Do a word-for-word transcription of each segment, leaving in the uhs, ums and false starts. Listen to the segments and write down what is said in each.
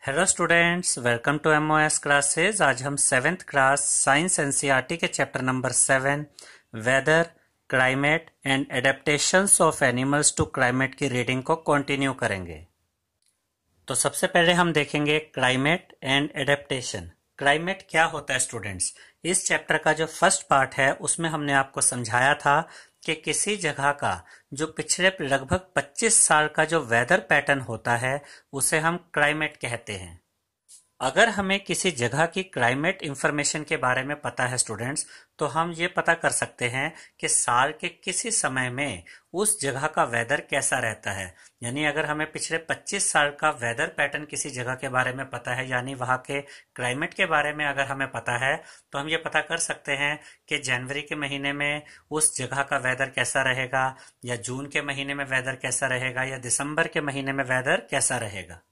Hello students, welcome to MOS classes. आज हम seventh class science NCERT के chapter number seven weather, climate and adaptations of animals to climate की reading को continue करेंगे। तो सबसे पहले हम देखेंगे क्लाइमेट एंड एडेप्टेशन। क्लाइमेट क्या होता है स्टूडेंट्स? इस चैप्टर का जो फर्स्ट पार्ट है उसमें हमने आपको समझाया था कि किसी जगह का जो पिछले लगभग पच्चीस साल का जो वेदर पैटर्न होता है उसे हम क्लाइमेट कहते हैं। अगर हमें किसी जगह की क्लाइमेट इंफॉर्मेशन के बारे में पता है स्टूडेंट्स, तो हम ये पता कर सकते हैं कि साल के किसी समय में उस जगह का वेदर कैसा रहता है। यानी अगर हमें पिछले पच्चीस साल का वेदर पैटर्न किसी जगह के बारे में पता है, यानी वहाँ के क्लाइमेट के बारे में अगर हमें पता है, तो हम ये पता कर सकते हैं कि जनवरी के महीने में उस जगह का वेदर कैसा रहेगा, या जून के महीने में वेदर कैसा रहेगा, या दिसंबर के महीने में वेदर कैसा रहेगा।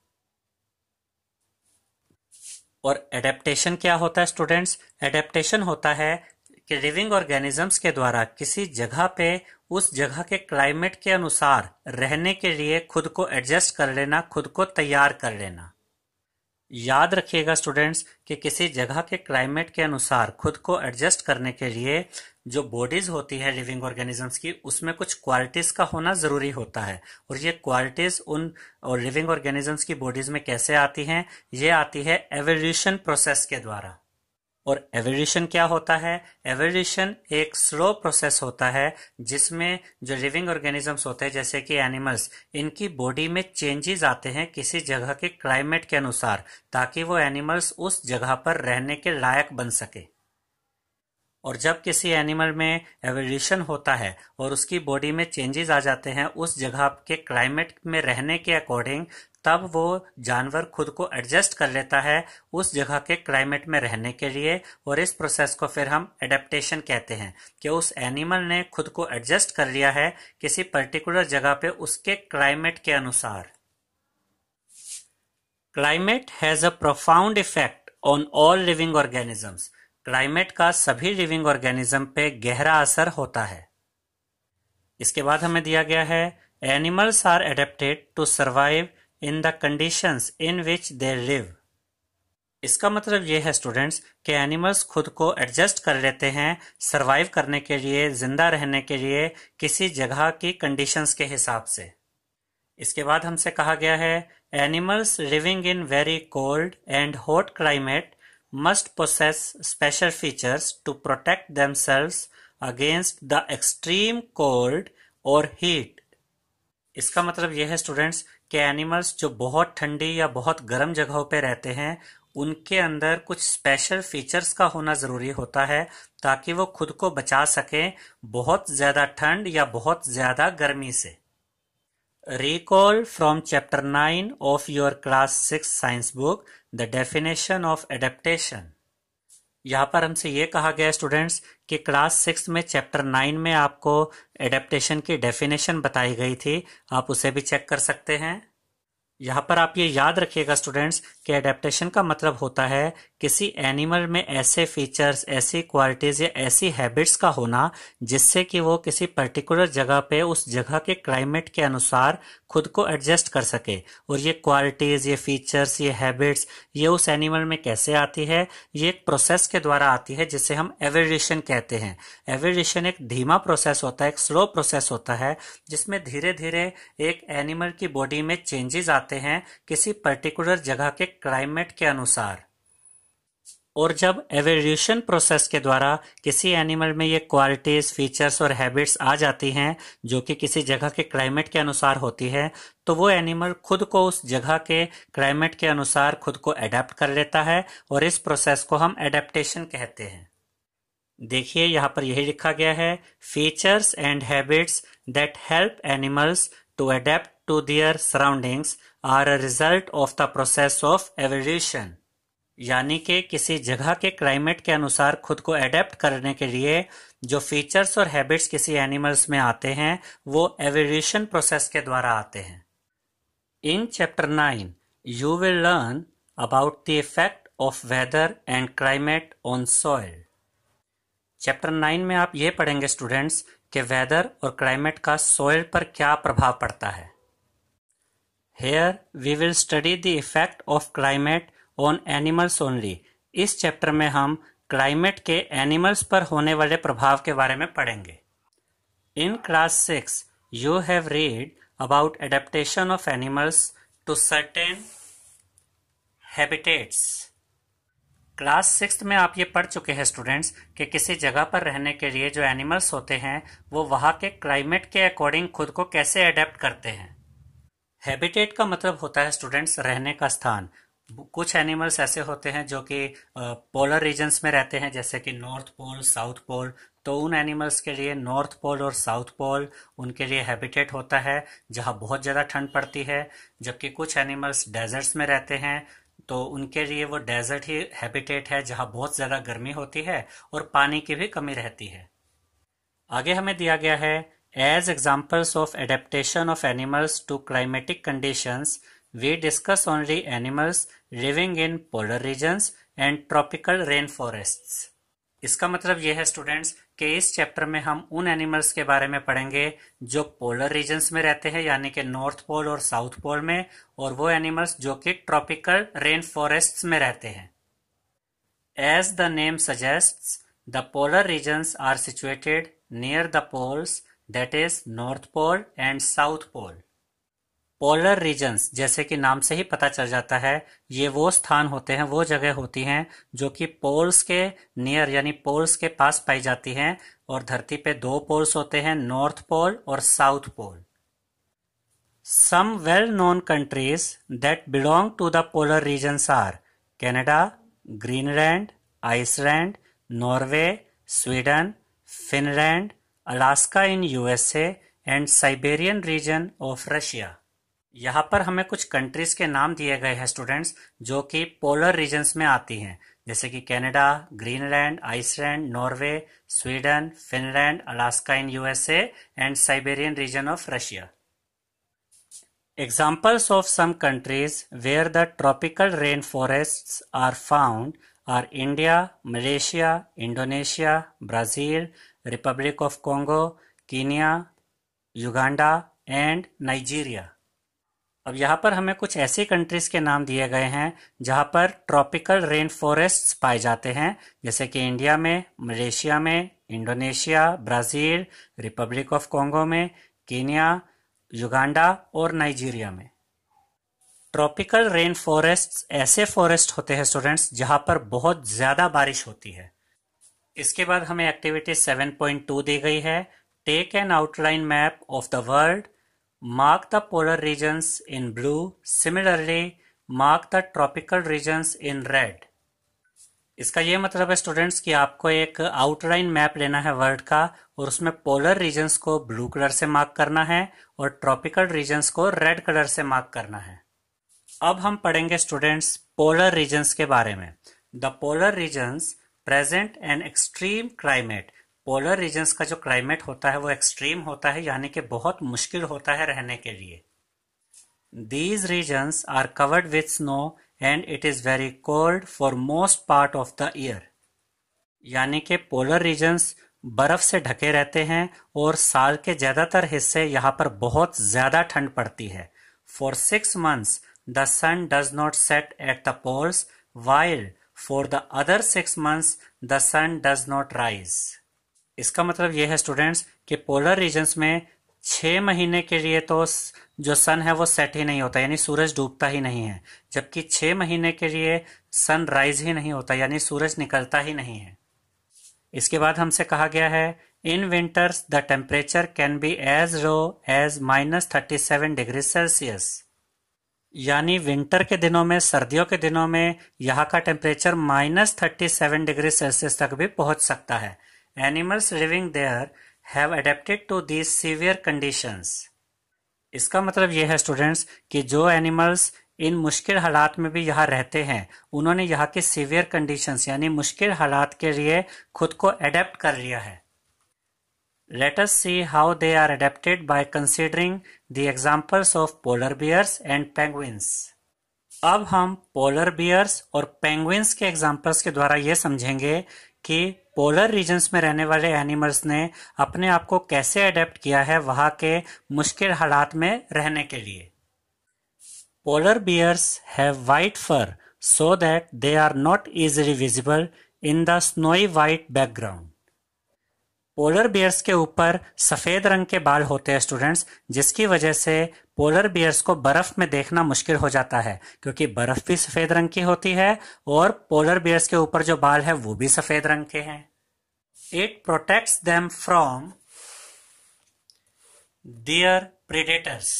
और एडेप्टेशन क्या होता है स्टूडेंट्स? एडेप्टेशन होता है कि लिविंग ऑर्गेनिजम्स के द्वारा किसी जगह पे उस जगह के क्लाइमेट के अनुसार रहने के लिए खुद को एडजस्ट कर लेना, खुद को तैयार कर लेना। याद रखिएगा स्टूडेंट्स कि किसी जगह के क्लाइमेट के अनुसार खुद को एडजस्ट करने के लिए जो बॉडीज होती है लिविंग ऑर्गेनिजम्स की, उसमें कुछ क्वालिटीज का होना जरूरी होता है। और ये क्वालिटीज उन और लिविंग ऑर्गेनिजम्स की बॉडीज में कैसे आती हैं? ये आती है एवोल्यूशन प्रोसेस के द्वारा। और एवोल्यूशन क्या होता है? एवोल्यूशन एक स्लो प्रोसेस होता है जिसमें जो लिविंग ऑर्गेनिजम्स होते हैं जैसे कि एनिमल्स, इनकी बॉडी में चेंजेस आते हैं किसी जगह के क्लाइमेट के अनुसार, ताकि वो एनिमल्स उस जगह पर रहने के लायक बन सके। और जब किसी एनिमल में एवोल्यूशन होता है और उसकी बॉडी में चेंजेस आ जाते हैं उस जगह के क्लाइमेट में रहने के अकॉर्डिंग, तब वो जानवर खुद को एडजस्ट कर लेता है उस जगह के क्लाइमेट में रहने के लिए। और इस प्रोसेस को फिर हम एडेप्टेशन कहते हैं कि उस एनिमल ने खुद को एडजस्ट कर लिया है किसी पर्टिकुलर जगह पे उसके क्लाइमेट के अनुसार। Climate has a profound effect on all living organisms. Climate का सभी लिविंग ऑर्गेनिज्म पे गहरा असर होता है। इसके बाद हमें दिया गया है animals are adapted to survive in the conditions in which they live. इसका मतलब ये है स्टूडेंट्स कि एनिमल्स खुद को एडजस्ट कर लेते हैं सर्वाइव करने के लिए, जिंदा रहने के लिए किसी जगह की कंडीशंस के हिसाब से। इसके बाद हमसे कहा गया है animals living in very cold and hot climate must possess special features to protect themselves against the extreme cold or heat। इसका मतलब यह है स्टूडेंट्स कि एनिमल्स जो बहुत ठंडी या बहुत गर्म जगहों पे रहते हैं उनके अंदर कुछ स्पेशल फीचर्स का होना जरूरी होता है ताकि वो खुद को बचा सकें बहुत ज्यादा ठंड या बहुत ज्यादा गर्मी से। Recall from chapter nine of your class six science book the definition of adaptation। यहाँ पर हमसे ये कहा गया स्टूडेंट्स कि क्लास सिक्स में चैप्टर नाइन में आपको एडेप्टेशन की डेफिनेशन बताई गई थी, आप उसे भी चेक कर सकते हैं। यहाँ पर आप ये याद रखिएगा स्टूडेंट्स कि एडेप्टेशन का मतलब होता है किसी एनिमल में ऐसे फीचर्स, ऐसी क्वालिटीज या ऐसी हैबिट्स का होना जिससे कि वो किसी पर्टिकुलर जगह पे उस जगह के क्लाइमेट के अनुसार खुद को एडजस्ट कर सके। और ये क्वालिटीज, ये फीचर्स, ये हैबिट्स ये उस एनिमल में कैसे आती है? ये एक प्रोसेस के द्वारा आती है जिसे हम एवोल्यूशन कहते हैं। एवोल्यूशन एक धीमा प्रोसेस होता है, एक स्लो प्रोसेस होता है जिसमें धीरे धीरे एक एनिमल की बॉडी में चेंजेस आते हैं किसी पर्टिकुलर जगह के क्लाइमेट के अनुसार। और जब एवोल्यूशन प्रोसेस के द्वारा किसी एनिमल में ये क्वालिटीज, फीचर्स और हैबिट्स आ जाती हैं जो कि किसी जगह के क्लाइमेट के अनुसार होती है, तो वो एनिमल खुद को उस जगह के क्लाइमेट के अनुसार खुद को एडेप्ट कर लेता है और इस प्रोसेस को हम एडेप्टेशन कहते हैं। देखिए यहाँ पर यही लिखा गया है features and habits that help animals to adapt to their surroundings are a result of the process of evolution. यानी कि किसी जगह के क्लाइमेट के अनुसार खुद को एडेप्ट करने के लिए जो फीचर्स और हैबिट्स किसी एनिमल्स में आते हैं वो एवोल्यूशन प्रोसेस के द्वारा आते हैं। In chapter nine you will learn about the effect of weather and climate on soil. Chapter nine में आप ये पढ़ेंगे स्टूडेंट्स कि वेदर और क्लाइमेट का सॉइल पर क्या प्रभाव पड़ता है। Here we will study the effect of climate on animals only. इस चैप्टर में हम क्लाइमेट के एनिमल्स पर होने वाले प्रभाव के बारे में पढ़ेंगे. In class six, you have read about adaptation of animals to certain habitats. Class six में आप ये पढ़ चुके हैं स्टूडेंट्स कि किसी जगह पर रहने के लिए जो एनिमल्स होते हैं वो वहाँ के क्लाइमेट के अकॉर्डिंग खुद को कैसे अडेप्ट करते हैं. हैबिटेट का मतलब होता है स्टूडेंट्स रहने का स्थान. कुछ एनिमल्स ऐसे होते हैं जो कि पोलर रीजन्स में रहते हैं, जैसे कि नॉर्थ पोल, साउथ पोल. तो उन एनिमल्स के लिए नॉर्थ पोल और साउथ पोल उनके लिए हैबिटेट होता है जहाँ बहुत ज़्यादा ठंड पड़ती है. जबकि कुछ एनिमल्स डेजर्ट्स में रहते हैं तो उनके लिए वो डेजर्ट ही हैबिटेट है जहाँ बहुत ज़्यादा गर्मी होती है और पानी की भी कमी रहती है. आगे हमें दिया गया है As examples of adaptation of animals to climatic conditions, we discuss only animals living in polar regions and tropical rainforests. इसका मतलब यह है स्टूडेंट्स कि इस चैप्टर में हम उन एनिमल्स के बारे में पढ़ेंगे जो पोलर रीजन्स में रहते हैं, यानी कि नॉर्थ पोल और साउथ पोल में, और वो एनिमल्स जो कि ट्रॉपिकल रेन फॉरेस्ट्स में रहते हैं. As the name suggests, the polar regions are situated near the poles, that is North Pole and South Pole. Polar regions जैसे कि नाम से ही पता चल जाता है, ये वो स्थान होते हैं, वो जगह होती हैं जो कि पोल्स के नियर यानी पोल्स के पास पाई जाती हैं. और धरती पे दो पोल्स होते हैं, नॉर्थ पोल और south pole. Some well known countries that belong to the polar regions are Canada, Greenland, Iceland, Norway, Sweden, Finland, Alaska in USA and Siberian region of Russia. यहाँ पर हमें कुछ कंट्रीज के नाम दिए गए हैं स्टूडेंट्स जो कि पोलर रीजन्स में आती हैं, जैसे कि Canada, Greenland, Iceland, Norway, Sweden, Finland, Alaska in USA and Siberian region of Russia. Examples of some countries where the tropical rainforests are found are India, Malaysia, Indonesia, Brazil, Republic of Congo, Kenya, Uganda and Nigeria. अब यहाँ पर हमें कुछ ऐसी countries के नाम दिए गए हैं जहाँ पर ट्रॉपिकल रेन फॉरेस्ट्स पाए जाते हैं, जैसे कि इंडिया में, मलेशिया में, Indonesia, Brazil, Republic of Congo में, कीनिया, युगांडा और नाइजीरिया में. ट्रॉपिकल रेन फॉरेस्ट्स ऐसे फॉरेस्ट होते हैं स्टूडेंट्स जहाँ पर बहुत ज़्यादा बारिश होती है. इसके बाद हमें एक्टिविटी सेवन पॉइंट टू दी गई है. Take an outline map of the world, mark the polar regions in blue, similarly mark the tropical regions in red. इसका ये मतलब है स्टूडेंट्स कि आपको एक आउटलाइन मैप लेना है वर्ल्ड का और उसमें पोलर रीजन्स को ब्लू कलर से मार्क करना है और ट्रॉपिकल रीजन्स को रेड कलर से मार्क करना है. अब हम पढ़ेंगे स्टूडेंट्स पोलर रीजन्स के बारे में. The polar regions present an extreme climate. Polar regions का जो क्लाइमेट होता है वो एक्सट्रीम होता है, यानी कि बहुत मुश्किल होता है रहने के लिए. These regions are covered with snow and it is very cold for most part of the year. यानी कि पोलर रीजन्स बर्फ से ढके रहते हैं और साल के ज्यादातर हिस्से यहाँ पर बहुत ज्यादा ठंड पड़ती है. For six months the sun does not set at the poles, while for the other six months the sun does not rise. इसका मतलब यह है स्टूडेंट्स कि पोलर रीजन्स में छह महीने के लिए तो जो सन है वो सेट ही नहीं होता, यानी सूरज डूबता ही नहीं है, जबकि छह महीने के लिए सन राइज ही नहीं होता, यानी सूरज निकलता ही नहीं है. इसके बाद हमसे कहा गया है in winters the temperature can be as low as minus thirty seven degree Celsius. यानी विंटर के दिनों में, सर्दियों के दिनों में यहाँ का temperature minus thirty seven degree Celsius तक भी पहुंच सकता है. Animals living there have adapted to these severe conditions. इसका मतलब यह है स्टूडेंट्स कि जो एनिमल्स इन मुश्किल हालात में भी यहाँ रहते हैं उन्होंने यहाँ के सीवियर कंडीशंस यानी मुश्किल हालात के लिए खुद को अडेप्ट कर लिया है. Let us see how they are adapted by considering the examples of polar bears and penguins. अब हम पोलर बियर्स और पेंगुइन्स के एग्जाम्पल्स के द्वारा ये समझेंगे कि पोलर रीजन्स में रहने वाले एनिमल्स ने अपने आप को कैसे अडेप्ट किया है वहाँ के मुश्किल हालात में रहने के लिए. Polar bears have white fur so that they are not easily visible in the snowy white background. Polar bears के ऊपर सफेद रंग के बाल होते हैं स्टूडेंट्स, जिसकी वजह से पोलर बियर्स को बर्फ में देखना मुश्किल हो जाता है, क्योंकि बर्फ भी सफेद रंग की होती है और पोलर बियर्स के ऊपर जो बाल है वो भी सफेद रंग के हैं. It protects them from their predators.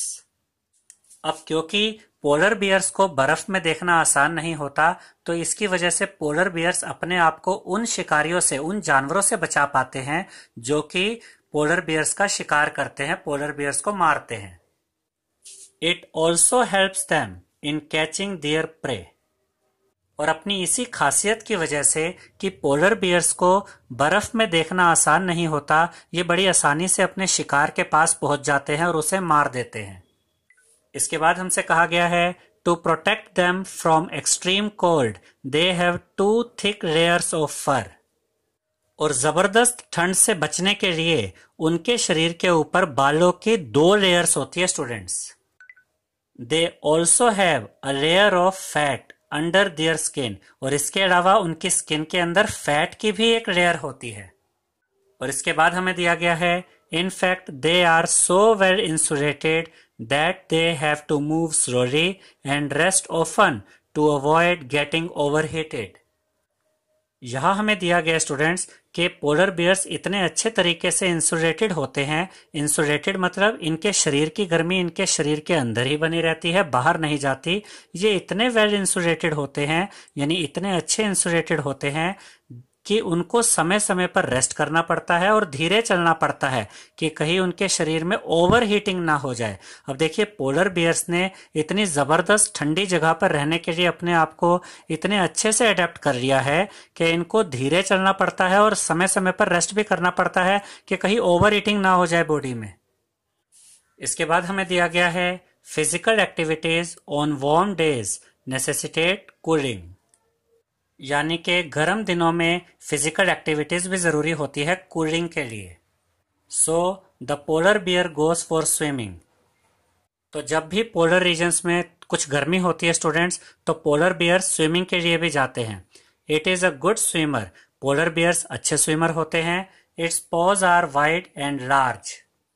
अब क्योंकि पोलर बियर्स को बर्फ में देखना आसान नहीं होता, तो इसकी वजह से पोलर बियर्स अपने आप को उन शिकारियों से, उन जानवरों से बचा पाते हैं जो कि पोलर बियर्स का शिकार करते हैं, पोलर बियर्स को मारते हैं. It also helps them in catching their prey. और अपनी इसी खासियत की वजह से कि पोलर बियर्स को बर्फ में देखना आसान नहीं होता, ये बड़ी आसानी से अपने शिकार के पास पहुंच जाते हैं और उसे मार देते हैं. इसके बाद हमसे कहा गया है to protect them from extreme cold they have two thick layers of fur. और जबरदस्त ठंड से बचने के लिए उनके शरीर के ऊपर बालों की दो लेयर्स होती है students. They also have a layer of fat under their skin. और इसके अलावा उनकी स्किन के अंदर फैट की भी एक लेयर होती है. और इसके बाद हमें दिया गया है in fact they are so well insulated that they have to move slowly and rest often to avoid getting overheated. यहाँ हमें दिया गया स्टूडेंट्स कि पोलर बियर्स इतने अच्छे तरीके से इंसुलेटेड होते हैं. इंसुलेटेड मतलब इनके शरीर की गर्मी इनके शरीर के अंदर ही बनी रहती है, बाहर नहीं जाती. ये इतने वेल इंसुलेटेड होते हैं, यानी इतने अच्छे इंसुलेटेड होते हैं कि उनको समय समय पर रेस्ट करना पड़ता है और धीरे चलना पड़ता है कि कहीं उनके शरीर में ओवर हीटिंग ना हो जाए. अब देखिए, पोलर बियर्स ने इतनी जबरदस्त ठंडी जगह पर रहने के लिए अपने आप को इतने अच्छे से अडेप्ट कर लिया है कि इनको धीरे चलना पड़ता है और समय समय पर रेस्ट भी करना पड़ता है कि कहीं ओवर हीटिंग ना हो जाए बॉडी में. इसके बाद हमें दिया गया है physical activities on warm days necessitate cooling. यानी कि गर्म दिनों में फिजिकल एक्टिविटीज भी जरूरी होती है कूलिंग के लिए. So the polar bear goes for swimming. तो जब भी पोलर रीजन्स में कुछ गर्मी होती है स्टूडेंट्स, तो पोलर बियर स्विमिंग के लिए भी जाते हैं. It is a good swimmer. Polar bears अच्छे स्विमर होते हैं. Its paws are wide and large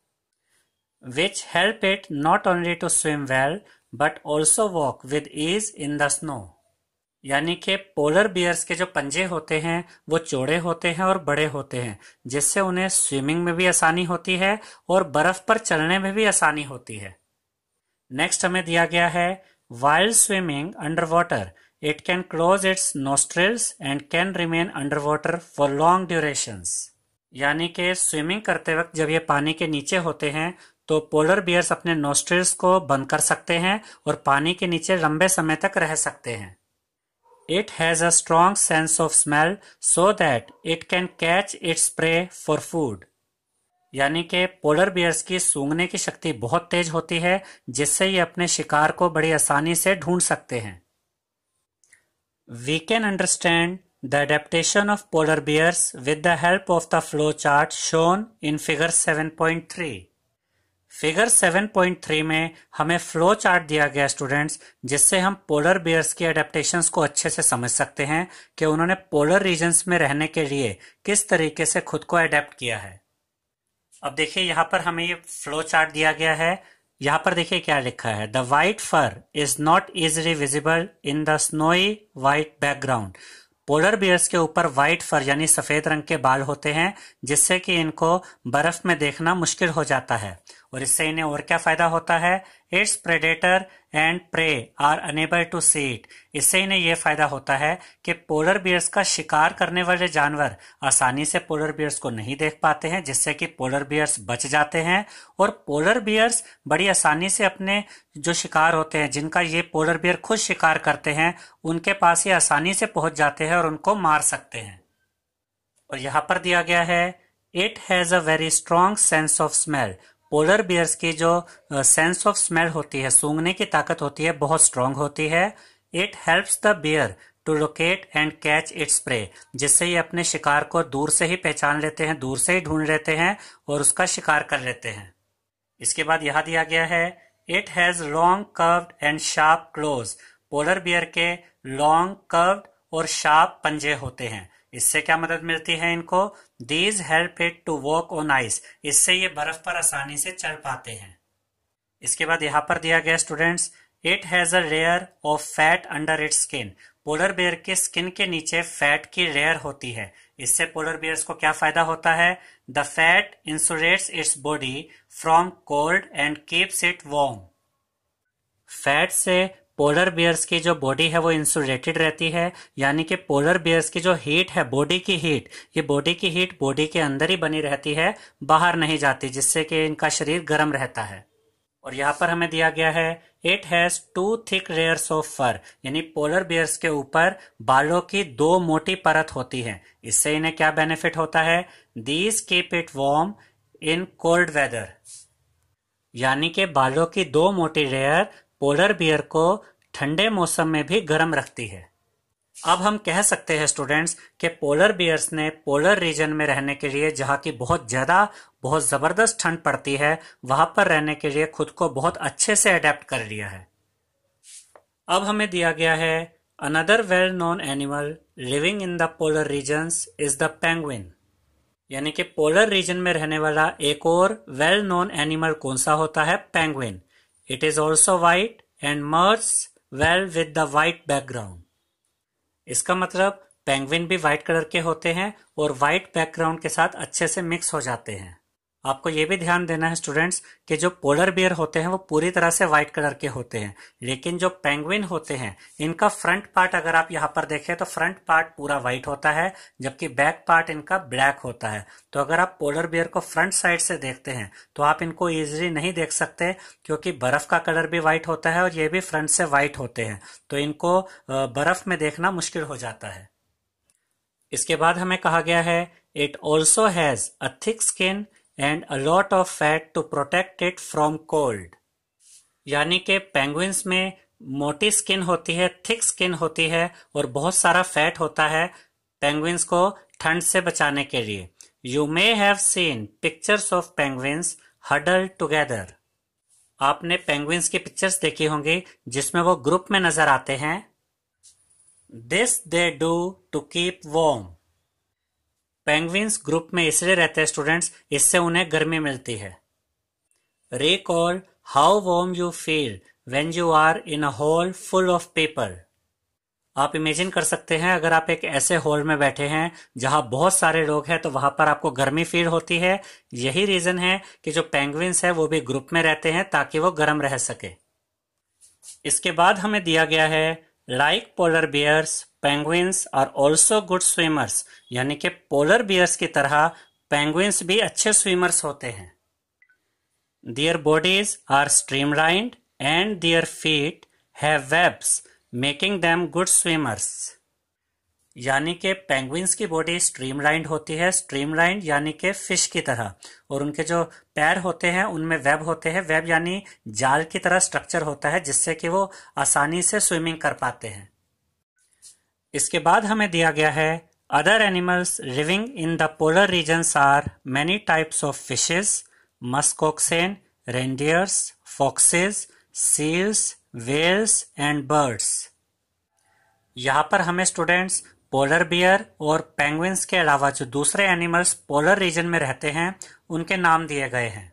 which help it not only to swim well but also walk with ease in the snow. यानी कि पोलर बियर्स के जो पंजे होते हैं वो चौड़े होते हैं और बड़े होते हैं, जिससे उन्हें स्विमिंग में भी आसानी होती है और बर्फ पर चलने में भी आसानी होती है. नेक्स्ट हमें दिया गया है while swimming under water it can close its nostrils and can remain under water for long durations. यानी कि स्विमिंग करते वक्त जब ये पानी के नीचे होते हैं तो पोलर बियर्स अपने नोस्ट्रिल्स को बंद कर सकते हैं और पानी के नीचे लंबे समय तक रह सकते हैं. It has a strong sense of smell so that it can catch its prey for food. यानी कि पोलर बियर्स की सूंघने की शक्ति बहुत तेज होती है, जिससे ये अपने शिकार को बड़ी आसानी से ढूंढ सकते हैं. We can understand the adaptation of polar bears with the help of the flow chart shown in figure seven point three. Figure seven point three में हमें फ्लो चार्ट दिया गया स्टूडेंट्स, जिससे हम पोलर बियर्स की एडेप्टेशंस को अच्छे से समझ सकते हैं कि उन्होंने पोलर रीजन्स में रहने के लिए किस तरीके से खुद को अडेप्ट किया है. अब देखिए, यहाँ पर हमें ये फ्लो चार्ट दिया गया है. यहाँ पर देखिए क्या लिखा है, the white fur is not easily visible in the snowy white background. Polar bears के ऊपर व्हाइट फर यानी सफेद रंग के बाल होते हैं, जिससे कि इनको बर्फ में देखना मुश्किल हो जाता है. और इससे इन्हें और क्या फायदा होता है, its predator and prey are unable to see it. इससे इन्हें यह फायदा होता है कि पोलर बियर्स का शिकार करने वाले जानवर आसानी से पोलर बियर्स को नहीं देख पाते हैं, जिससे कि पोलर बियर्स बच जाते हैं. और पोलर बियर्स बड़ी आसानी से अपने जो शिकार होते हैं, जिनका ये पोलर बियर खुद शिकार करते हैं, उनके पास ये आसानी से पहुंच जाते हैं और उनको मार सकते हैं. और यहाँ पर दिया गया है it has a very strong sense of smell. Polar bears की जो सेंस ऑफ स्मेल होती है, सूंघने की ताकत होती है, बहुत स्ट्रांग होती है. It helps the bear to locate and catch its prey, जिससे ये अपने शिकार को दूर से ही पहचान लेते हैं, दूर से ही ढूंढ लेते हैं और उसका शिकार कर लेते हैं. इसके बाद यहाँ दिया गया है it has long curved and sharp claws. Polar bear के लॉन्ग कर्व्ड और शार्प पंजे होते हैं। इससे क्या मदद मिलती है इनको? These help it to walk on ice. इससे ये बर्फ पर आसानी से चल पाते हैं। इसके बाद यहाँ पर दिया गया students, it has a layer of fat under its skin. Polar bear के स्किन के नीचे फैट की लेयर होती है। इससे पोलर बेयर्स को क्या फायदा होता है? The fat insulates its body from cold and keeps it warm. Fat से पोलर बियर्स की जो बॉडी है वो इंसुलेटेड रहती है, यानी कि पोलर बियर्स की जो हीट है, बॉडी की हीट, ये बॉडी की हीट बॉडी के अंदर ही बनी रहती है, बाहर नहीं जाती, जिससे कि इनका शरीर गर्म रहता है। और यहाँ पर हमें दिया गया है it has two thick layers of fur, यानी पोलर बियर्स के ऊपर बालों की दो मोटी परत होती है। इससे इन्हें क्या बेनिफिट होता है? These keep it warm in cold weather, यानी कि बालों की दो मोटी लेयर पोलर बियर को ठंडे मौसम में भी गर्म रखती है। अब हम कह सकते हैं स्टूडेंट्स कि पोलर बियर्स ने पोलर रीजन में रहने के लिए, जहां की बहुत ज्यादा बहुत जबरदस्त ठंड पड़ती है, वहां पर रहने के लिए खुद को बहुत अच्छे से अडेप्ट कर लिया है। अब हमें दिया गया है another well known animal living in the polar regions is the penguin, यानी कि पोलर रीजन में रहने वाला एक और वेल नोन एनिमल कौन सा होता है? Penguin. It is also white and merge well with the white background. इसका मतलब पेंगुइन भी व्हाइट कलर के होते हैं और व्हाइट बैकग्राउंड के साथ अच्छे से मिक्स हो जाते हैं। आपको ये भी ध्यान देना है स्टूडेंट्स कि जो पोलर बियर होते हैं वो पूरी तरह से व्हाइट कलर के होते हैं, लेकिन जो पेंगुइन होते हैं इनका फ्रंट पार्ट अगर आप यहाँ पर देखें तो फ्रंट पार्ट पूरा व्हाइट होता है, जबकि बैक पार्ट इनका ब्लैक होता है। तो अगर आप पोलर बियर को फ्रंट साइड से देखते हैं तो आप इनको इजीली नहीं देख सकते, क्योंकि बर्फ का कलर भी व्हाइट होता है और ये भी फ्रंट से व्हाइट होते हैं, तो इनको बर्फ में देखना मुश्किल हो जाता है। इसके बाद हमें कहा गया है it also has a thick skin and a lot of fat to protect it from cold, यानी कि पेंगुइन्स में मोटी स्किन होती है, थिक स्किन होती है और बहुत सारा फैट होता है पेंगुइन्स को ठंड से बचाने के लिए। You may have seen pictures of penguins huddled together. आपने पेंगुइन्स की पिक्चर्स देखी होंगी जिसमें वो ग्रुप में नजर आते हैं। This they do to keep warm. Penguins group में इसलिए रहते हैं स्टूडेंट्स, इससे उन्हें गर्मी मिलती है। Recall how warm you feel when you are in a hall full of people. आप इमेजिन कर सकते हैं अगर आप एक ऐसे हॉल में बैठे हैं जहां बहुत सारे लोग हैं तो वहां पर आपको गर्मी फील होती है। यही रीजन है कि जो पेंगुइन्स है वो भी ग्रुप में रहते हैं ताकि वो गर्म रह सके। इसके बाद हमें दिया गया है like polar bears penguins are also good swimmers, यानी कि पोलर बियर्स की तरह पेंगुइन्स भी अच्छे स्विमर्स होते हैं। Their bodies are streamlined and their feet have webs making them good swimmers, यानी कि पेंगुइन्स की बॉडी स्ट्रीमलाइंड होती है, स्ट्रीमलाइंड यानी कि फिश की तरह, और उनके जो पैर होते हैं उनमें वेब होते हैं। वेब यानी जाल की तरह स्ट्रक्चर होता है जिससे कि वो आसानी से स्विमिंग कर पाते हैं। इसके बाद हमें दिया गया है other animals living in the polar regions are many types of fishes, musk oxen, reindeers, foxes, seals, whales and birds. यहाँ पर हमें स्टूडेंट्स पोलर बियर और पेंगुइन्स के अलावा जो दूसरे एनिमल्स पोलर रीजन में रहते हैं उनके नाम दिए गए हैं।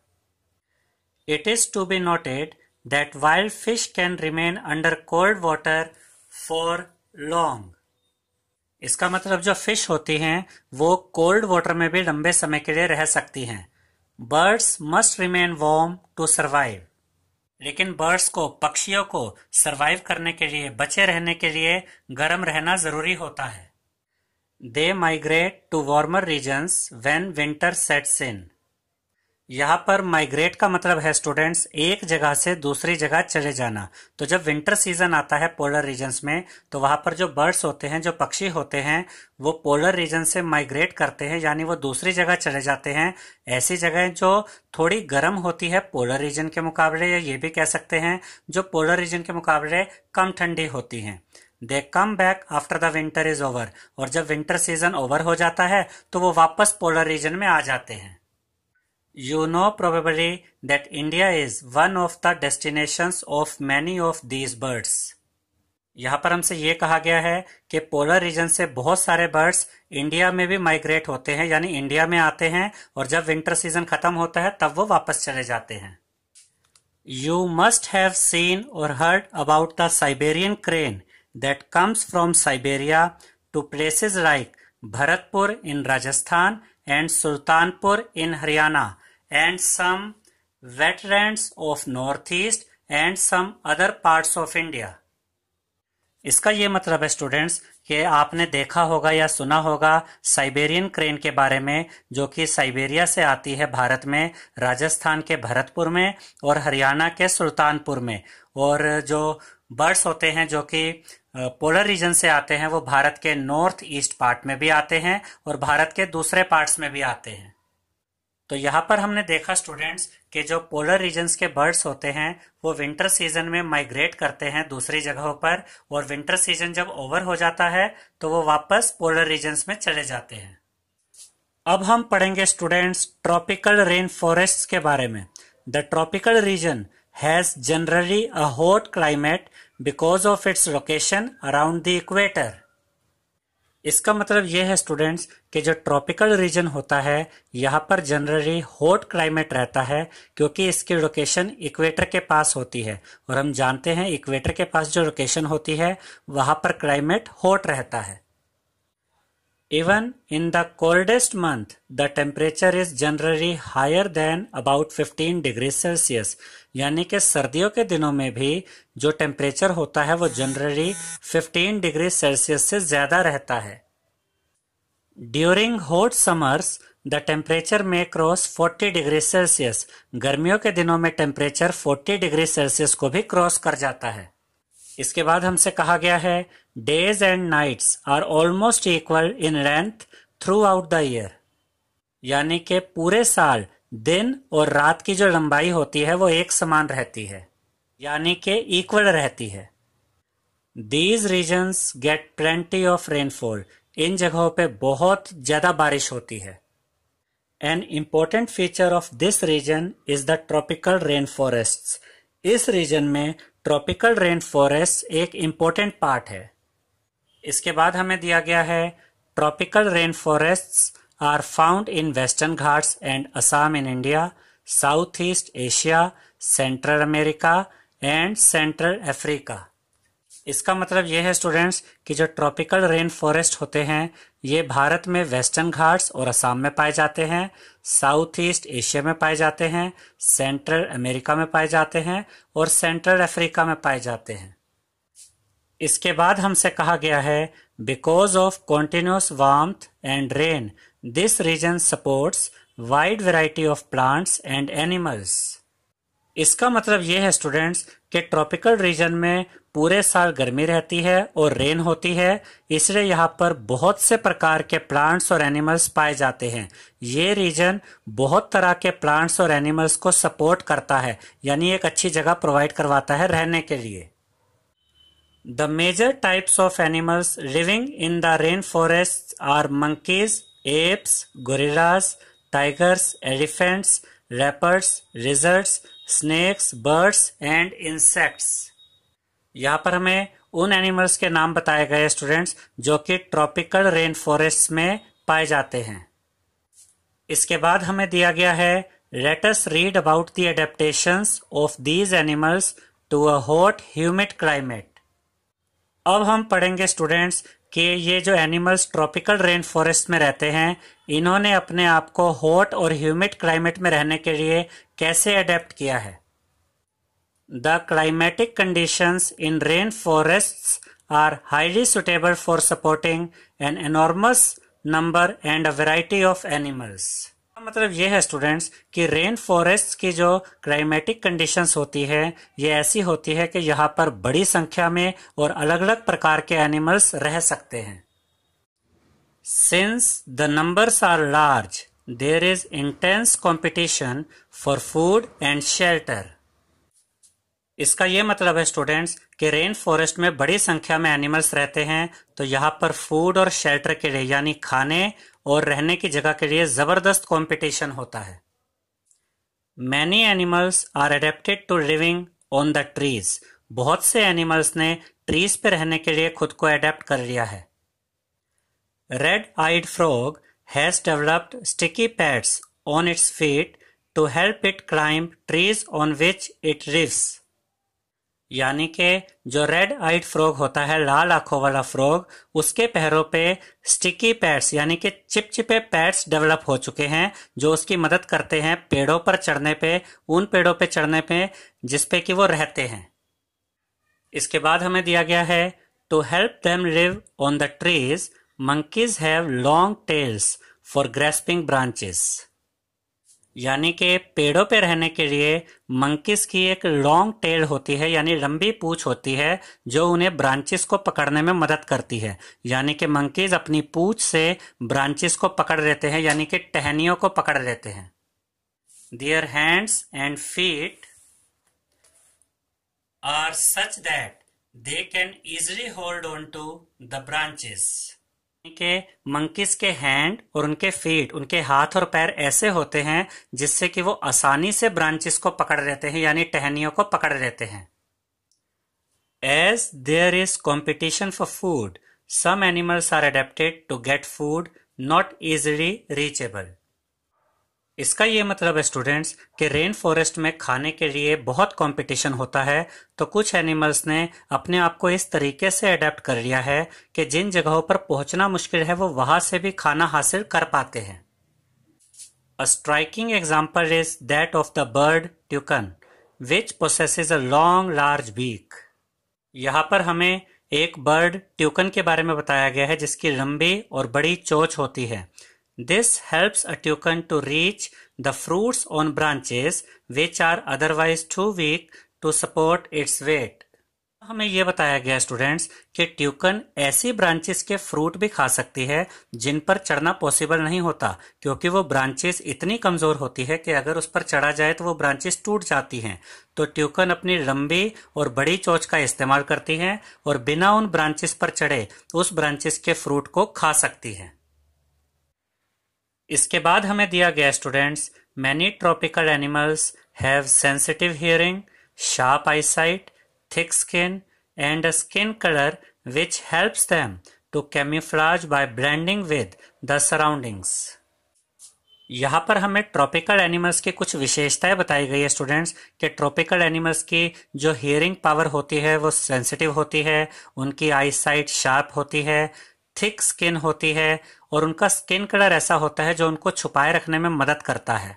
It is to be noted that wild fish can remain under cold water for long. इसका मतलब जो फिश होती हैं वो कोल्ड वाटर में भी लंबे समय के लिए रह सकती हैं। Birds must remain warm to survive, लेकिन बर्ड्स को, पक्षियों को सरवाइव करने के लिए, बचे रहने के लिए गर्म रहना जरूरी होता है। They migrate to warmer regions when winter sets in. यहाँ पर माइग्रेट का मतलब है स्टूडेंट्स एक जगह से दूसरी जगह चले जाना। तो जब विंटर सीजन आता है पोलर रीजन्स में तो वहां पर जो बर्ड्स होते हैं, जो पक्षी होते हैं, वो पोलर रीजन से माइग्रेट करते हैं, यानी वो दूसरी जगह चले जाते हैं। ऐसी जगह जो थोड़ी गर्म होती है पोलर रीजन के मुकाबले, या ये भी कह सकते हैं जो पोलर रीजन के मुकाबले कम ठंडी होती हैं। They come back after the winter is over, और जब विंटर सीजन ओवर हो जाता है तो वो वापस पोलर रीजन में आ जाते हैं। You know probably that India is one of the destinations of many of these birds. यहाँ पर हमसे ये कहा गया है कि पोलर रीजन से बहुत सारे बर्ड्स इंडिया में भी माइग्रेट होते हैं, यानी इंडिया में आते हैं और जब विंटर सीजन खत्म होता है तब वो वापस चले जाते हैं. You must have seen or heard about the Siberian crane that comes from Siberia to places like Bharatpur in Rajasthan and Sultanpur in Haryana and some wetlands of northeast and some other parts of India. इसका ये मतलब है students कि आपने देखा होगा या सुना होगा साइबेरियन क्रेन के बारे में, जो कि साइबेरिया से आती है भारत में, राजस्थान के भरतपुर में और हरियाणा के सुल्तानपुर में. और जो बर्ड्स होते हैं जो कि पोलर रीजन से आते हैं वो भारत के नॉर्थ ईस्ट पार्ट में भी आते हैं और भारत के दूसरे पार्ट्स में भी आते हैं. तो यहाँ पर हमने देखा स्टूडेंट्स कि जो पोलर रीजन्स के बर्ड्स होते हैं वो विंटर सीजन में माइग्रेट करते हैं दूसरी जगहों पर, और विंटर सीजन जब ओवर हो जाता है तो वो वापस पोलर रीजन्स में चले जाते हैं. अब हम पढ़ेंगे स्टूडेंट्स ट्रॉपिकल रेन फॉरेस्ट के बारे में. The tropical region has generally a hot climate because of its location around the equator. इसका मतलब यह है स्टूडेंट्स कि जो ट्रॉपिकल रीजन होता है यहाँ पर जनरली हॉट क्लाइमेट रहता है क्योंकि इसकी लोकेशन इक्वेटर के पास होती है, और हम जानते हैं इक्वेटर के पास जो लोकेशन होती है वहां पर क्लाइमेट हॉट रहता है. Even in the coldest month the temperature is generally higher than about fifteen degree Celsius. यानी कि सर्दियों के दिनों में भी जो टेम्परेचर होता है वो जनरली फिफ्टीन डिग्री सेल्सियस से ज्यादा रहता है. During hot summers the temperature may cross forty degree Celsius. गर्मियों के दिनों में टेम्परेचर फोर्टी डिग्री सेल्सियस को भी क्रॉस कर जाता है. इसके बाद हमसे कहा गया है days and nights are almost equal in length throughout the year. यानी कि पूरे साल दिन और रात की जो लंबाई होती है वो एक समान रहती है, यानी कि इक्वल रहती है. These regions get plenty of rainfall. इन जगहों पे बहुत ज्यादा बारिश होती है. An important feature of this region is the tropical rain forests. इस रीजन में ट्रॉपिकल रेन फॉरेस्ट एक इम्पोर्टेंट पार्ट है. इसके बाद हमें दिया गया है tropical rain forests are found in Western Ghats and Assam in India, South East Asia, Central America and Central Africa. इसका मतलब यह है स्टूडेंट्स कि जो ट्रॉपिकल रेन फॉरेस्ट होते हैं ये भारत में वेस्टर्न घाट्स और असम में पाए जाते हैं, साउथ ईस्ट एशिया में पाए जाते हैं, सेंट्रल अमेरिका में पाए जाते हैं और सेंट्रल अफ्रीका में पाए जाते हैं. इसके बाद हमसे कहा गया है because of continuous warmth and rain this region supports wide variety of plants and animals. इसका मतलब यह है स्टूडेंट्स कि ट्रॉपिकल रीजन में पूरे साल गर्मी रहती है और रेन होती है, इसलिए यहाँ पर बहुत से प्रकार के प्लांट्स और एनिमल्स पाए जाते हैं. ये रीजन बहुत तरह के प्लांट्स और एनिमल्स को सपोर्ट करता है, यानी एक अच्छी जगह प्रोवाइड करवाता है रहने के लिए. The major types of animals living in the rain forest are monkeys, apes, gorillas, tigers, elephants, leopards, lizards, snakes, birds and insects. यहाँ पर हमें उन एनिमल्स के नाम बताए गए स्टूडेंट्स जो कि ट्रॉपिकल रेन फॉरेस्ट में पाए जाते हैं. इसके बाद हमें दिया गया है let us read about the adaptations of these animals to a hot humid climate. अब हम पढ़ेंगे स्टूडेंट्स कि ये जो एनिमल्स ट्रॉपिकल रेन फॉरेस्ट में रहते हैं इन्होंने अपने आप को हॉट और ह्यूमिड क्लाइमेट में रहने के लिए कैसे अडेप्ट किया है. The climatic conditions in rainforests are highly suitable for supporting an enormous number and a variety of animals. मतलब ये है स्टूडेंट्स कि रेन फॉरेस्ट की जो क्लाइमेटिक कंडीशंस होती है ये ऐसी होती है कि यहाँ पर बड़ी संख्या में और अलग अलग प्रकार के एनिमल्स रह सकते हैं. Since the numbers are large, there is intense competition for food and shelter. इसका ये मतलब है स्टूडेंट्स कि रेन फॉरेस्ट में बड़ी संख्या में एनिमल्स रहते हैं तो यहाँ पर फूड और शेल्टर के लिए यानी खाने और रहने की जगह के लिए जबरदस्त कंपटीशन होता है. Many animals are adapted to living on the trees. बहुत से एनिमल्स ने ट्रीज पे रहने के लिए खुद को एडेप्ट कर लिया है। Red eyed frog has developed sticky pads on its feet to help it climb trees on which it lives. यानी कि जो रेड आइड फ्रॉग होता है, लाल आंखों वाला फ्रॉग, उसके पैरों पे स्टिकी पैड्स यानी कि चिपचिपे पैड्स डेवलप हो चुके हैं जो उसकी मदद करते हैं पेड़ों पर चढ़ने पे, उन पेड़ों पे चढ़ने पे जिसपे कि वो रहते हैं। इसके बाद हमें दिया गया है to help them live on the trees monkeys have long tails for grasping branches. यानी कि पेड़ों पे रहने के लिए मंकीज की एक लॉन्ग टेल होती है, यानी लंबी पूंछ होती है जो उन्हें ब्रांचेस को पकड़ने में मदद करती है। यानी कि मंकीज अपनी पूंछ से ब्रांचेस को पकड़ लेते हैं, यानी कि टहनियों को पकड़ लेते हैं। Their hands and feet are such that they can easily hold on to the branches. के मंकीज के हैंड और उनके फीट, उनके हाथ और पैर ऐसे होते हैं जिससे कि वो आसानी से ब्रांचेस को पकड़ लेते हैं, यानी टहनियों को पकड़ लेते हैं। As there is competition for food, some animals are adapted to get food not easily reachable. इसका ये मतलब है स्टूडेंट्स कि रेन फॉरेस्ट में खाने के लिए बहुत कंपटीशन होता है, तो कुछ एनिमल्स ने अपने आप को इस तरीके से अडेप्ट कर लिया है कि जिन जगहों पर पहुंचना मुश्किल है वो वहां से भी खाना हासिल कर पाते हैं। A striking example is that of the bird toucan which possesses a long large beak. यहाँ पर हमें एक बर्ड ट्यूकन के बारे में बताया गया है जिसकी लंबी और बड़ी चोंच होती है। This helps a toucan to reach the fruits on branches which are otherwise too weak to support its weight. हमें यह बताया गया स्टूडेंट्स कि ट्यूकन ऐसी ब्रांचेस के फ्रूट भी खा सकती है जिन पर चढ़ना पॉसिबल नहीं होता, क्योंकि वो ब्रांचेस इतनी कमजोर होती है कि अगर उस पर चढ़ा जाए तो वो ब्रांचेस टूट जाती हैं। तो ट्यूकन अपनी लंबी और बड़ी चोंच का इस्तेमाल करती है और बिना उन ब्रांचेस पर चढ़े उस ब्रांचेस के फ्रूट को खा सकती है। इसके बाद हमें दिया गया students many tropical animals have sensitive hearing, sharp eyesight, thick skin and a skin colour which helps them to camouflage by blending with the surroundings. यहाँ पर हमें ट्रॉपिकल एनिमल्स की कुछ विशेषताएं बताई गई है स्टूडेंट्स कि ट्रॉपिकल एनिमल्स की जो हियरिंग पावर होती है वो सेंसिटिव होती है, उनकी आईसाइट शार्प होती है, थिक स्किन होती है और उनका स्किन कलर ऐसा होता है जो उनको छुपाए रखने में मदद करता है।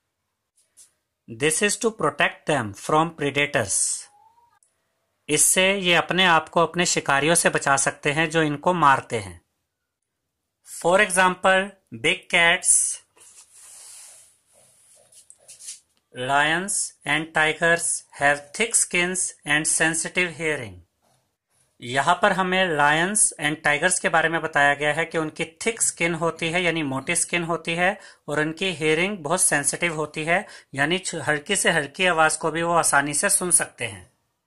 This is to protect them from predators. इससे ये अपने आप को अपने शिकारियों से बचा सकते हैं जो इनको मारते हैं। For example big cats, lions and tigers have thick skins and sensitive hearing. यहाँ पर हमें लायंस एंड टाइगर्स के बारे में बताया गया है कि उनकी थिक स्किन होती है, यानी मोटी स्किन होती है, और उनकी हियरिंग बहुत सेंसिटिव होती है, यानी हल्की से हल्की आवाज को भी वो आसानी से सुन सकते हैं।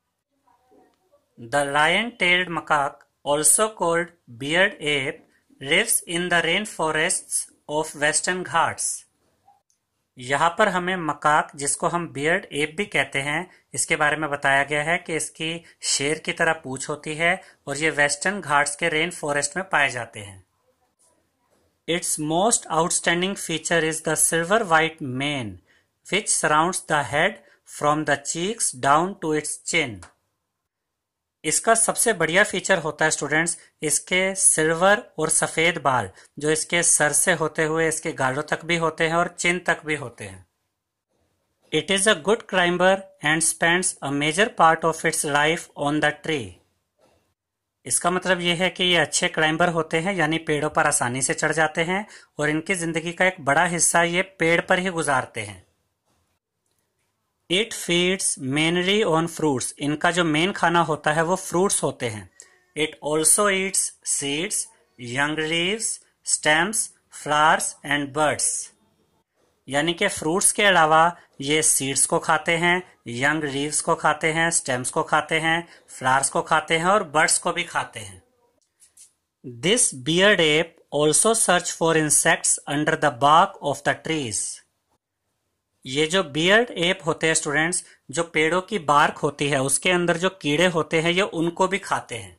The lion tailed macaque, also called beard ape, lives in the rain forests of Western Ghats. यहाँ पर हमें मकाक, जिसको हम बियर्ड एप भी कहते हैं, इसके बारे में बताया गया है कि इसकी शेर की तरह पूंछ होती है और ये वेस्टर्न घाट्स के रेन फॉरेस्ट में पाए जाते हैं। Its most outstanding feature is the silver white mane which surrounds the head from the cheeks down to its chin. इसका सबसे बढ़िया फीचर होता है स्टूडेंट्स इसके सिल्वर और सफेद बाल, जो इसके सर से होते हुए इसके गालों तक भी होते हैं और चिन तक भी होते हैं। It is a good climber and spends a major part of its life on the tree. इसका मतलब यह है कि ये अच्छे क्लाइंबर होते हैं, यानी पेड़ों पर आसानी से चढ़ जाते हैं और इनकी जिंदगी का एक बड़ा हिस्सा ये पेड़ पर ही गुजारते हैं। It feeds mainly on fruits. इनका जो मेन खाना होता है वो फ्रूट्स होते हैं। It also eats seeds, young leaves, stems, flowers and birds. यानी कि फ्रूट्स के अलावा ये सीड्स को खाते हैं, यंग लीव्स को खाते हैं, स्टेम्स को खाते हैं, फ्लावर्स को खाते हैं और बर्ड्स को भी खाते हैं। This beard ape also search for insects under the bark of the trees. ये जो बियर्ड एप होते हैं स्टूडेंट्स, जो पेड़ों की बार्क होती है उसके अंदर जो कीड़े होते हैं ये उनको भी खाते हैं।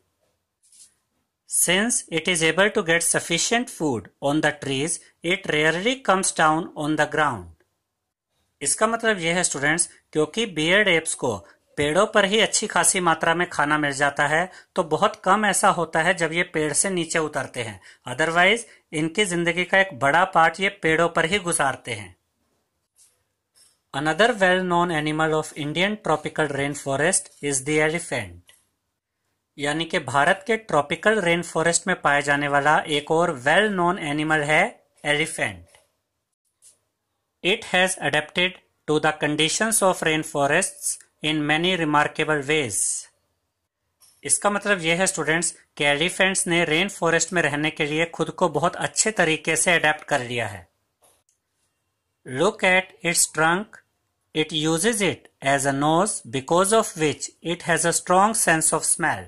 Since it is able to get sufficient food on the trees, it rarely comes down on the ground. इसका मतलब यह है स्टूडेंट्स, क्योंकि बियर्ड एप्स को पेड़ों पर ही अच्छी खासी मात्रा में खाना मिल जाता है, तो बहुत कम ऐसा होता है जब ये पेड़ से नीचे उतरते हैं। अदरवाइज इनकी जिंदगी का एक बड़ा पार्ट ये पेड़ों पर ही गुजारते हैं। Another well-known animal of Indian tropical rainforest is the elephant. यानी कि भारत के ट्रॉपिकल रेन फॉरेस्ट में पाया जाने वाला एक और वेल नोन एनिमल है elephant. It has adapted to the conditions of rain forests in many remarkable ways. इसका मतलब यह है स्टूडेंट्स कि एलिफेंट्स ने रेन फॉरेस्ट में रहने के लिए खुद को बहुत अच्छे तरीके से अडेप्ट कर लिया है। Look at its trunk, it uses it as a nose because of which it has a strong sense of smell.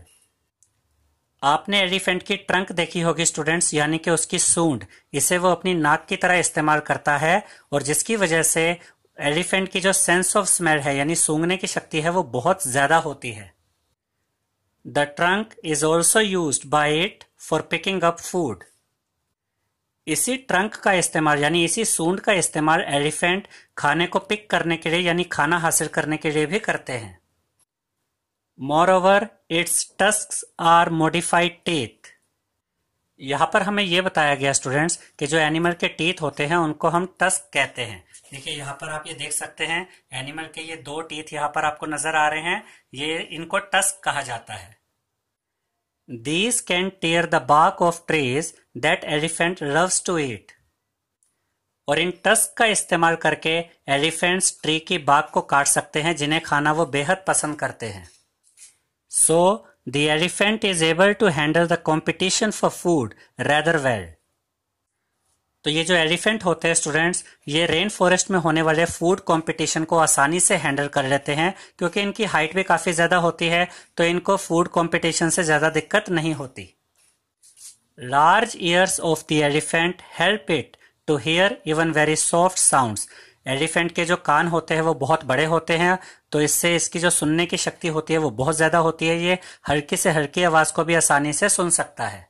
आपने एलिफेंट की ट्रंक देखी होगी स्टूडेंट्स, यानी कि उसकी सूंड, इसे वो अपनी नाक की तरह इस्तेमाल करता है और जिसकी वजह से एलिफेंट की जो सेंस ऑफ स्मेल है यानी सूंघने की शक्ति है वो बहुत ज्यादा होती है। The trunk is also used by it for picking up food. इसी ट्रंक का इस्तेमाल यानी इसी सूंड का इस्तेमाल एलिफेंट खाने को पिक करने के लिए यानी खाना हासिल करने के लिए भी करते हैं। Moreover, its tusks are modified teeth. यहाँ पर हमें यह बताया गया स्टूडेंट्स कि जो एनिमल के टीथ होते हैं उनको हम टस्क कहते हैं। देखिए यहाँ पर आप ये देख सकते हैं एनिमल के ये दो टीथ यहाँ पर आपको नजर आ रहे हैं, ये इनको टस्क कहा जाता है। These can tear the bark of trees that elephant loves to eat. और इन टस्क का इस्तेमाल करके एलिफेंट्स ट्री की बार्क को काट सकते हैं जिन्हें खाना वो बेहद पसंद करते हैं। So, the elephant is able to handle the competition for food rather well. तो ये जो एलिफेंट होते हैं स्टूडेंट्स, ये रेन फॉरेस्ट में होने वाले फूड कंपटीशन को आसानी से हैंडल कर लेते हैं क्योंकि इनकी हाइट भी काफी ज्यादा होती है, तो इनको फूड कंपटीशन से ज्यादा दिक्कत नहीं होती। Large ears of the elephant help it to hear even very soft sounds. Elephant के जो कान होते हैं वो बहुत बड़े होते हैं, तो इससे इसकी जो सुनने की शक्ति होती है वो बहुत ज्यादा होती है, ये हल्की से हल्की आवाज को भी आसानी से सुन सकता है।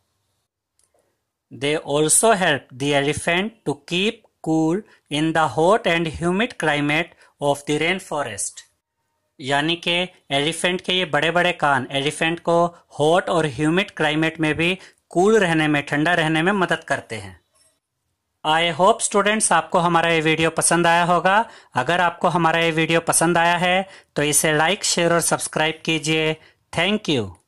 They also help the elephant to keep cool in the hot and humid climate of the rain forest. यानी कि एलिफेंट के ये बड़े बड़े कान एलिफेंट को हॉट और ह्यूमिड क्लाइमेट में भी कूल रहने में, ठंडा रहने में मदद करते हैं। आई होप स्टूडेंट्स आपको हमारा ये वीडियो पसंद आया होगा। अगर आपको हमारा ये वीडियो पसंद आया है तो इसे लाइक, शेयर और सब्सक्राइब कीजिए। Thank you.